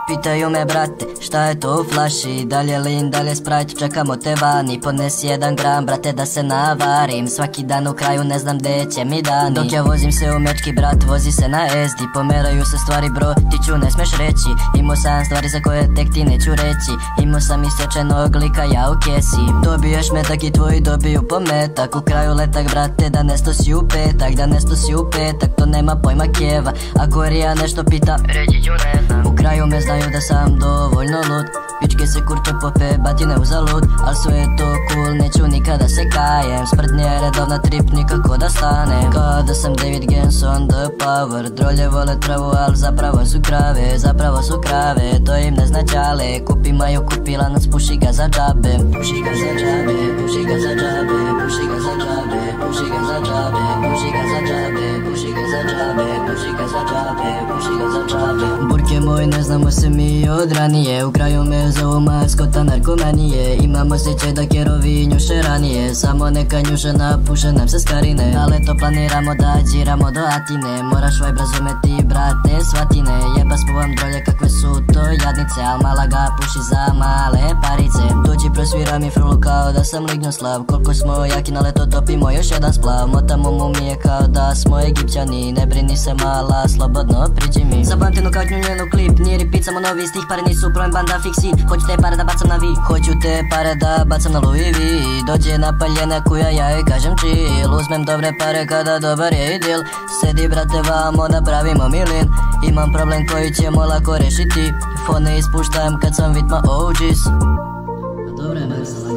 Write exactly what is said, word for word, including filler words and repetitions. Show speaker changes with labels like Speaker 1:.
Speaker 1: Pitaju me brate, šta je to u flaši, dalje lin, dalje Sprite, čekamo te vani. Ponesi jedan gram brate da se navarim, svaki dan u kraju ne znam gde će mi dani. Dok ja vozim se u mečki brat, vozi se na esdi, pomeraju se stvari bro, ti ću ne smeš reći. Imao sam stvari za koje tek ti neću reći, imao sam isječenog lika ja u kesi. Dobiješ metak i tvoji dobiju pometak, u kraju letak brate da nesto si u petak, da nesto si u petak, to nema pojma keva. Ako Rija nešto pita, reći ću ne znam. U kraju me znaju da sam dovoljno lud, pičke se kurče pope, batine uzalud, al sve je to cool, neću nikada se kajem. Sprdnje redovna trip, nikako da stanem. Kada sam David Gens on the power, drolje vole travu, al zapravo su krave, zapravo su krave, to im ne značale. Kupi maju, kupi lanac, puši ga za džabe, puši ga za džabe, puši ga za džabe, puši ga za džabe, puši ga za džabe, puši ga za džabe, puši ga za džabe, puši ga za džabe, puši ga za džabe. Burke moj, ne znamo se mi od ranije, u kraju me zovu maskota narkomanije. Imam osjećaj da kerovi njuše ranije, samo neka njuše napuše nam se skarine. Ale to planiramo da điramo do Atine, moraš vaj razumeti brate svatine. Jeba spovam drolje kakve su to jadnice, al mala ga puši za male parice. Dođi prosvira mi frulu kao da sam lignoslav, koliko smo jaki na leto topimo još jedan splav. Motamo mumije kao da smo Egipćani, ne brini se mala, slobodno priđi mi. Zapamtenu kaknju njenu klip, nije repeat, samo novi stih, pare nisu problem, banda fiksi. Hoću te pare da bacam na vi, hoću te pare da bacam na Louis V. Dođe napaljena kuja, ja joj kažem chill, uzmem dobre pare kada dobar je i deal. Sedi brate vamo da pravimo milin, imam problem koji ćemo lako rešiti. Fone ispuštam kad sam vidma O Gs. Dobre,